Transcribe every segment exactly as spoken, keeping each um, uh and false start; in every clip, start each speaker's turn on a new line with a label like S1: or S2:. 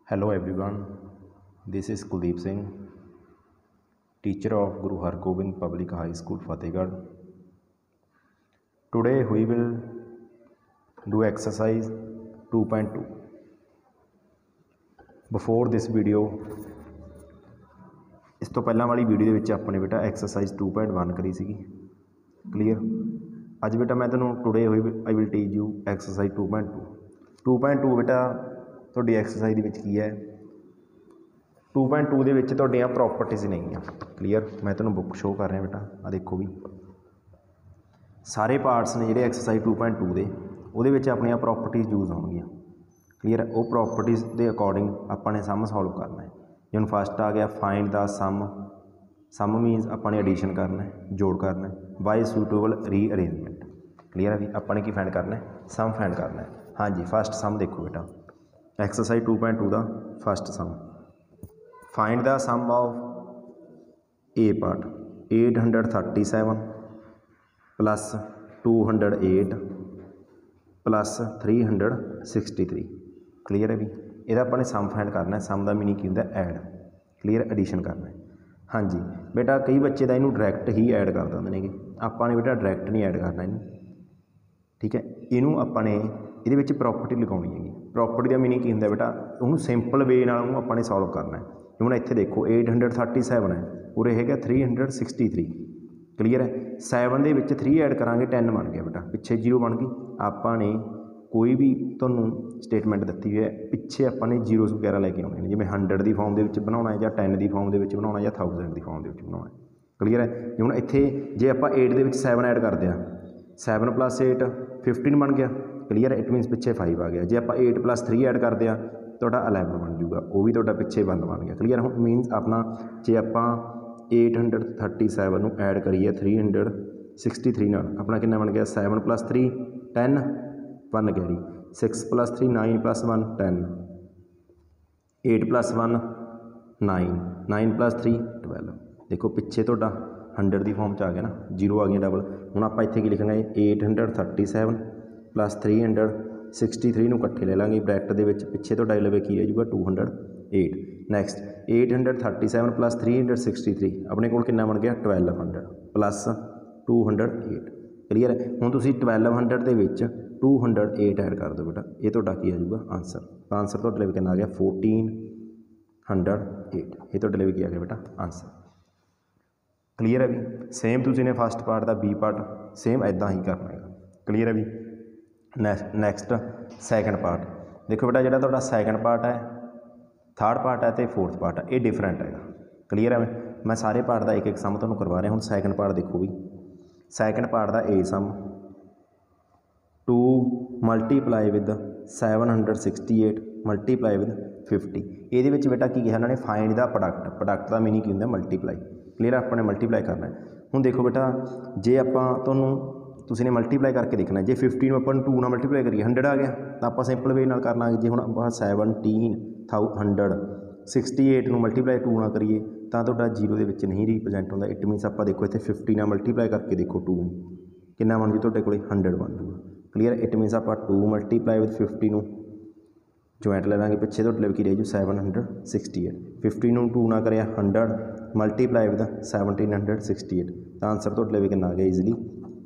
S1: Hello everyone, this is Kuldeep Singh, teacher of Guru Har Gobind Public High School, Fatehgarh. Today we will do exercise two point two. Before this video, इस तो पहला वाली video ਦੇ ਵਿੱਚ ਆਪਣੇ बेटा exercise two point one करी ਸੀਗੀ clear। ਅੱਜ बेटा मैं ਤੁਹਾਨੂੰ today I will teach you exercise two point two. two point two बेटा ਤੁਹਾਡੀ ਐਕਸਰਸਾਈਜ਼ ਦੇ ਵਿੱਚ ਕੀ ਹੈ two point two ਦੇ ਵਿੱਚ ਤੁਹਾਡੀਆਂ ਪ੍ਰੋਪਰਟੀਜ਼ ਨਹੀਂ ਆ ਕਲੀਅਰ। ਮੈਂ ਤੁਹਾਨੂੰ ਬੁੱਕ ਸ਼ੋਅ ਕਰ ਰਿਹਾ ਬੇਟਾ, ਆ ਦੇਖੋ ਵੀ ਸਾਰੇ ਪਾਰਟਸ ਨੇ ਜਿਹੜੇ ਐਕਸਰਸਾਈਜ਼ two point two ਦੇ ਉਹਦੇ ਵਿੱਚ ਆਪਣੀਆਂ ਪ੍ਰੋਪਰਟੀਜ਼ ਯੂਜ਼ ਹੋਣਗੀਆਂ ਕਲੀਅਰ। ਉਹ ਪ੍ਰੋਪਰਟੀਜ਼ ਦੇ ਅਕੋਰਡਿੰਗ ਆਪਾਂ ਨੇ ਸਮ ਸੋਲਵ ਕਰਨਾ ਹੈ। ਜਿਵੇਂ ਫਸਟ ਆ ਗਿਆ ਫਾਈਂਡ ਦਾ ਸਮ, ਸਮ ਮੀਨਸ ਆਪਾਂ ਨੇ ਐਡੀਸ਼ਨ ਕਰਨਾ ਹੈ, ਜੋੜ ਕਰਨਾ ਹੈ ਬਾਈ ਸੂਟੇਬਲ ਰੀਅਰੇਂਜਮੈਂਟ ਕਲੀਅਰ ਹੈ ਵੀ ਆਪਾਂ ਨੇ ਕੀ ਫਾਈਂਡ ਕਰਨਾ ਹੈ, ਸਮ ਫਾਈਂਡ ਕਰਨਾ ਹੈ। ਹਾਂਜੀ ਫਸਟ ਸਮ ਦੇਖੋ ਬੇਟਾ एक्सरसाइज two point two का first sum, find the sum of a part eight hundred thirty-seven plus two hundred eight plus three hundred sixty-three clear है भी। ਇਹਦਾ ਆਪਾਂ ਨੇ ਸਮ फाइंड करना है। सम का मीनिंग की ਹੁੰਦਾ ऐड क्लीयर, एडिशन करना है। हाँ जी बेटा कई बच्चे ਦਾ ਇਹਨੂੰ डायरैक्ट ही ऐड कर ਦਿੰਦੇ ਨੇ, ਆਪਾਂ ਨੇ बेटा डायरैक्ट नहीं ऐड करना ਇਹਨੂੰ ठीक है। ਇਹਨੂੰ ਆਪਾਂ ਨੇ ਇਹਦੇ ਵਿੱਚ ਪ੍ਰੋਪਰਟੀ ਲਗਾਉਣੀ ਹੈਗੀ। ਪ੍ਰੋਪਰਟੀ ਦਾ ਮੀਨਿੰਗ ਕੀ ਹੁੰਦਾ ਬੇਟਾ, ਉਹਨੂੰ ਸਿੰਪਲ ਵੇ ਨਾਲ ਉਹਨੂੰ ਆਪਾਂ ਨੇ ਸੋਲਵ ਕਰਨਾ ਹੈ। ਹੁਣ ਇੱਥੇ ਦੇਖੋ eight hundred thirty-seven ਹੈ, ਉਰੇ ਹੈਗਾ three hundred sixty-three ਕਲੀਅਰ ਹੈ। seven ਦੇ ਵਿੱਚ three ਐਡ ਕਰਾਂਗੇ ten ਬਣ ਗਿਆ ਬੇਟਾ, ਪਿੱਛੇ ਜ਼ੀਰੋ ਬਣ ਗਈ। ਆਪਾਂ ਨੇ ਕੋਈ ਵੀ ਤੁਹਾਨੂੰ ਸਟੇਟਮੈਂਟ ਦਿੱਤੀ ਹੋਈ ਹੈ ਪਿੱਛੇ ਆਪਾਂ ਨੇ ਜ਼ੀਰੋਸ ਵਗੈਰਾ ਲੈ ਕੇ ਆਉਣੇ ਨੇ, ਜਿਵੇਂ hundred ਦੀ ਫਾਰਮ ਦੇ ਵਿੱਚ ਬਣਾਉਣਾ ਹੈ ਜਾਂ ten ਦੀ ਫਾਰਮ ਦੇ ਵਿੱਚ ਬਣਾਉਣਾ ਜਾਂ thousand ਦੀ ਫਾਰਮ ਦੇ ਵਿੱਚ ਬਣਾਉਣਾ ਕਲੀਅਰ ਹੈ। ਹੁਣ ਇੱਥੇ ਜੇ ਆਪਾਂ eight ਦੇ ਵਿੱਚ seven ਐਡ ਕਰਦੇ ਹਾਂ, seven plus eight fifteen ਬਣ ਗਿਆ क्लीयर है। इट मीनस पिछे फाइव आ गया। जे आप एट प्लस थ्री ऐड करते हैं तो अलेवन बन जूगा, वो भी तो पिछे वन बन गया क्लीयर। हम मीनस अपना जे आप eight hundred thirty seven add करिए थ्री हंड्रड सिक्सटी थ्री अपना कितना बन गया seven plus three ten one गया जी, six plus three nine plus one ten, eight plus one nine, nine plus three twelve. देखो पिछे तो हंड्रड की फॉर्म च आ गया ना, जीरो आ गई डबल। हूँ आप इतने की लिखेंगे eight hundred thirty seven plus three hundred sixty three इकट्ठे ले लाँगे ब्रैकेट के पिछे तो डाई लवे की रह जूगा two hundred eight. Next eight hundred thirty seven plus three hundred sixty three अपने को कितना बन गया twelve hundred plus two hundred eight clear है। हूँ तुम ट्वेल्व हंड्रड के टू हंड्रड एट ऐड कर दो बेटा, ये तो की आ जाऊगा आंसर। आंसर तो लवे कितना आ गया फोर्टीन हंड्रड एट, ये तो लवे की आ गया बेटा आंसर क्लीयर है भी। सेम तुम ने फस्ट पार्ट का बी पार्ट सेम इदा ही करना है क्लीयर है भी। नैक्सट नैक्सट सैकेंड पार्ट देखो बेटा, जो तो सैकेंड पार्ट है थर्ड पार्ट है तो फोर्थ पार्ट है, ये डिफरेंट है क्लीयर है। मैं सारे पार्ट का एक एक सम तुहानूं करवा रहा हूँ। सैकेंड पार्ट देखो भी, सैकेंड पार्ट का a sum two multiply with seven hundred sixty eight multiply with fifty. ये बेटा की कहा उन्होंने फाइंड द प्रोडक्ट, प्रोडक्ट का मीनिंग की होंगे मल्टीप्लाई क्लीयर। अपने मल्टीप्लाई करना है। हूँ देखो बेटा जे आप तुसी ने मल्टीप्लाई करके देखना है, जे फिफ्टी में अपन टू ना मल्टीप्लाई करिए हंड्रड आ गया तो आप सिंपल वे नाल कर लाँगे। जे हम आप सैवनटीन थाउ हंड्रड सिक्सटी एट में मल्टीप्लाई टू ना करिए तो तुहाडा जीरो के विच नहीं रिप्रजेंट होंदा। इट मीनस आप देखो इतने फिफ्टी ना मल्टीप्लाई करके देखो टू कितना बन जू तुहाडे कोले हंड्रड बन जूगा क्लीयर। इट मीनस आप टू मल्टीप्लाई विद फिफ्टी में जॉइंट ले लाँगे पिछे तो की रह जू seven hundred sixty eight, fifty में टू ना करिया hundred multiply with seventeen hundred sixty eight तो आंसर तो लवे कितना आ गया easily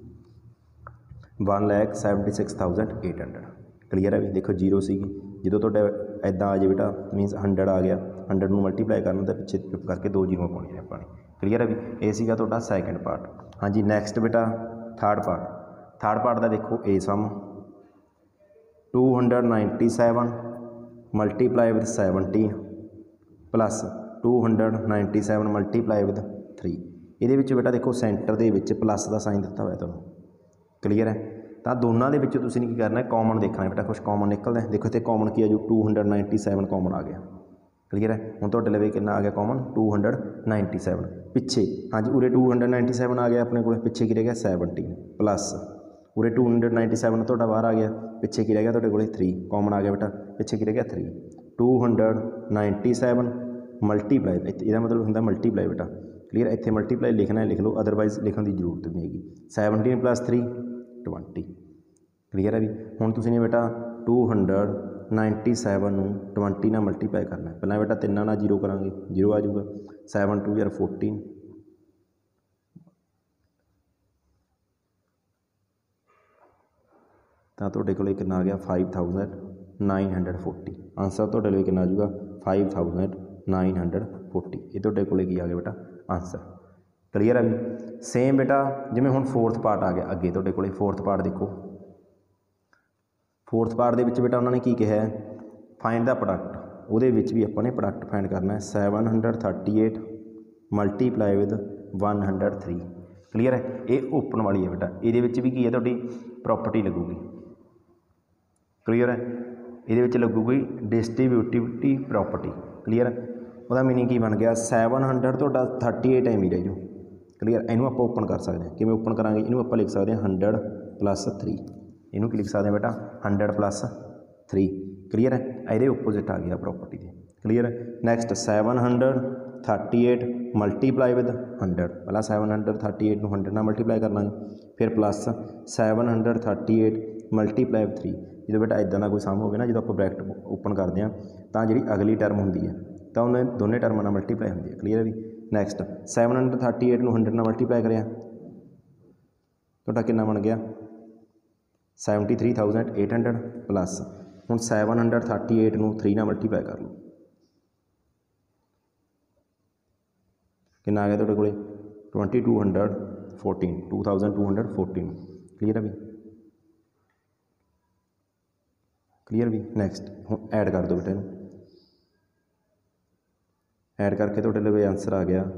S1: one lakh seventy six thousand eight hundred clear है भी। देखो जीरो सी जो तो इदा आ जाए बेटा मीनस हंड्रड आ गया, हंड्रड में मल्टीप्लाई करना तो पिछे चुप करके दो जीरो पाने ने अपने क्लीयर है भी। ये सीगा तो सैकेंड पार्ट। हाँ जी नैक्सट बेटा थर्ड पार्ट, थर्ड पार्ट का देखो a sum two hundred ninety seven multiply with seventeen plus two hundred ninety seven multiply with three. ये बेटा देखो सेंटर के प्लस का साइन दिता हुआ तुहानूं क्लीयर है। तो दोनों के तुसीं की करना है कॉमन देखना है बेटा, कुछ कॉमन निकलता है। देखो इतने कॉमन की है जो two hundred ninety seven common आ गया क्लीयर है। हूँ तो लवे कितना आ गया common two hundred ninety seven पिछे। हाँ जी उरे टू हंड्रड नाइनटी सैवन आ गया अपने को, पिछे की रह गया सैवनटीन प्लस उरे टू हंड्रड नाइनटी सैवन तो बाहर आ गया, पिछे की रह गया तो थ्री कॉमन आ गया बेटा, पिछे की रह गया three. Two hundred ninety seven multiply यदा मतलब होंगे मल्टीप्लाई बेटा क्लीयर। इतने मल्टीप्लाई लिखना है लिख लो, अदरवाइज लिखने की जरूरत नहीं हैगी। Seventeen plus three twenty clear है भी। हूँ तुसीं ने बेटा टू हंड्रड नाइनटी सैवन नूं ट्वेंटी नाल मल्टीप्लाई करना है। पहला बेटा तिन्नां नाल जीरो करांगे, जीरो आ जाऊगा। सैवन टू यार फोर्टीन, तो तुहाडे कोल कितना आ गया five thousand nine hundred forty. Answer तुहाडे लिए कितना आ जाऊगा five thousand nine hundred forty. ये तुहाडे कोल की आ गया बेटा आंसर। क्लीयर है भी। सेम बेटा जिवें हुण फोर्थ पार्ट आ गया अगे तुहाडे कोल। फोर्थ पार्ट देखो, फोर्थ पार्ट दे विच बेटा उन्होंने की कहा है फाइंड द प्रोडक्ट। उहदे विच भी आपां ने प्रोडक्ट फाइंड करना है। Seven hundred thirty eight multiply with one hundred three. Clear है। ये ओपन वाली है बेटा। ये भी की है तुहाडी प्रॉपर्टी लगूगी। क्लीयर है। ये लगूगी डिस्ट्रीब्यूटिविटी प्रॉपर्टी। क्लीयर है। वह मीनिंग की बन गया सैवन हंड्रड तो थर्टी एट एम ही रह जू। क्लीयर। इनू आप ओपन कर सकते हैं। किमें ओपन करांगे, इनू आप लिख सकते हैं हंड्रड प्लस थ्री। इनू की लिख सकते हैं बेटा हंड्रड प्लस थ्री। क्लीयर है। ये ओपोजिट आ गया प्रॉपर्टी के। क्लीयर है। Next seven hundred thirty eight multiply with hundred. पहला सैवन हंड्रड थर्टी एट नूं हंड्रड नाल मल्टीप्लाई कर लांगे, फिर plus seven hundred thirty eight multiply with three. जो बेटा इदा का कोई सम हो गया ना, जो आप ब्रैकेट ओपन करते हैं तो जी अगली टर्म होंगी है तो उन्हें दोनों टर्मां नाल मल्टीप्लाई होंगी है। क्लीयर भी। Next seven hundred thirty eight नूं हंड्रड नाल मल्टीप्लाई करें तो कितना बन गया seventy three thousand eight hundred plus हुण सैवन हंड्रड थर्टी एट नूं थ्री नाल मल्टीप्लाई कर लो, कितना आ गया तुहाडे कोले twenty two hundred fourteen two thousand two hundred fourteen. Clear है भी। क्लीयर भी। नैक्सट हुण ऐड कर दो बेटा, इनू ऐड करके तुहाडे लिए आंसर आ गया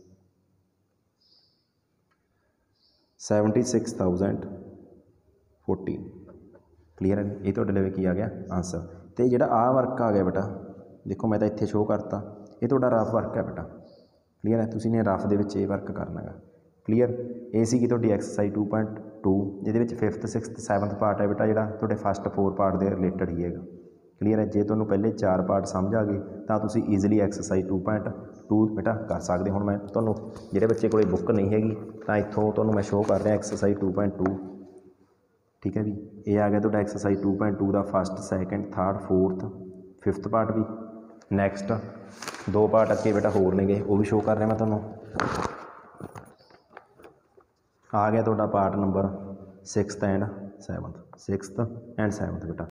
S1: seventy six thousand fourteen. Clear है। ये तुहाडे लिए की आ गया आंसर। तो जिहड़ा आ वर्क आ गया बेटा, देखो मैं तो इत्थे शो करता, ये तुहाडा रफ वर्क है बेटा। क्लीयर है। तुसीं ने रफ दे विच ये वर्क करना है। क्लीयर। ये सी तुहाडी एक्सरसाइज टू पॉइंट टू, जिहदे विच फिफ्थ सिक्सथ सैवनथ पार्ट है बेटा, जिहड़ा तुहाडे फस्ट फोर पार्ट के रिलेटेड ही है। क्लीयर है। जे तुहानूं पहले चार पार्ट समझ आ गए तो तुसीं easily exercise two point two बेटा कर सकते। हुण मैं तुहानूं जिहड़े बच्चे कोल बुक नहीं हैगी तो इत्थों तुहानूं मैं शो कर रहा एक्सरसाइज टू पॉइंट टू। ठीक है भी। ये आ गया तुहाडा एक्सरसाइज टू पॉइंट टू का first second third fourth fifth part भी। नैक्सट दो पार्ट अगे बेटा होर ने गए, वो भी शो कर रहा मैं तुहानूं। आ गया तुहाडा part number sixth and seventh, sixth and seventh बेटा।